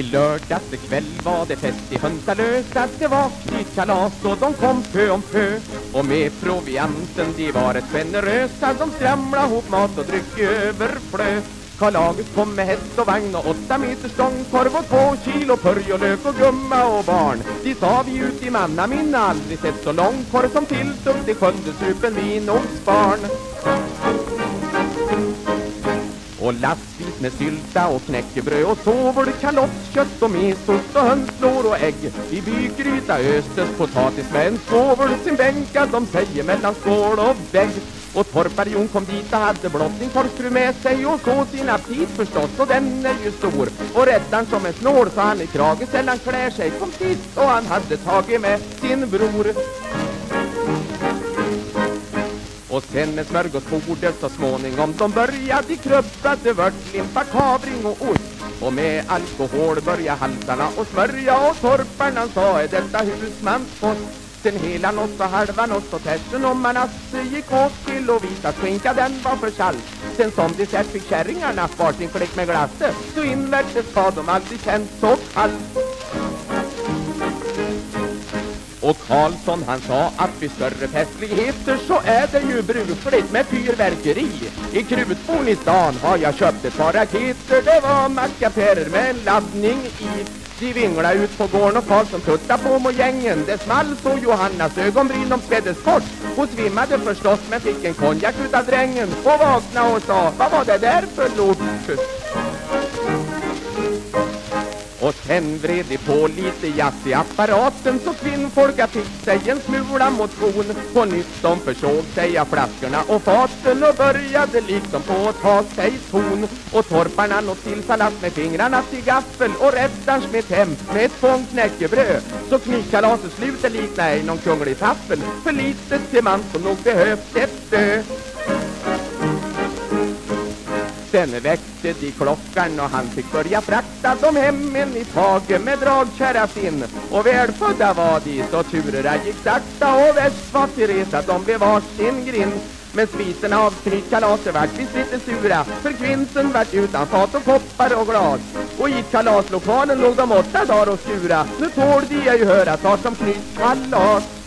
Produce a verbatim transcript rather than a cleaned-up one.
Lördagskväll var det fest i Hönsalösa. Det var kalas och de kom pö om pö. Och med provianten de var ett generösa. De skramlade ihop mat och dryck överflö. Karl-August kom med häst och vagn och åtta meter stångkorv och två kilo purj och lök och gumma och barn. De sa vi ut i manna minna, aldrig sett så lång korv som tilltog till sjunde supen vin och barn. Och lastvis med sylta och knäckebröd och sovor, kalottkött och mesost och hönslår och ägg. I bygryta östes potatis med en svåvel, sin bänkad de säger mellan skål och vägg. Och torparjon kom dit och hade blott sin korvfru med sig och så sin aptit förstås, och den är ju stor. Och räddaren som är snål så han i krage sällan klär sig kom sist, och han hade tagit med sin bror. Och sen med smörgåsbordet så småningom de började krubbade vört, limpa, kavring och ost. Och med alkohol började halsarna och smörja, och torparna sa är detta husmanspost. Sen hela nåt och halva nåt och tersen om man asse gick åt till och vita skinka, den var för salt. Sen som dessert fick kärringarna var sin klick med glasse, så invärtes har de aldrig känt så kallt. Och Karlsson han sa att vid större festligheter så är det ju brukligt med fyrverkeri. I Krutborn i stan har jag köpt ett par raketer, det var mackapärer med en laddning i. De vinglade ut på gården och Karlsson tuttade på mojängen. Det small så Johannas ögonbryn om sveddes kort. Hon svimmade förstås men fick en konjak utav drängen och vaknade och sa, vad var det där för lort? Och sen vred de på lite jazz i apparaten, så kvinnfolka fick sig en smula motion. På nytt de försåg sig av flaskorna och faten och började liksom på att ta sig ton. Och torparna nått till salat med fingrarna till gaffel och räddaren smet hem med ett fång knäckebröd. Så knytkalaset slutet liknar ej någon kunglig taffel, för litet till man som nog behövt ett dö. Sen väckte de klockan och han fick börja frakta dem hemmen i Tage med dragkärra sin. Och välfödda var de så turerna gick sakta, och värst var Teresa, de blev varsin grind. Men sviterna av knytkalaset vart visst lite sura, för kvinsen vart utan fat och koppar och glas. Och i kalaslokalen låg de åtta dagar och skura. Nu tål de ju höra tar som knytkalas.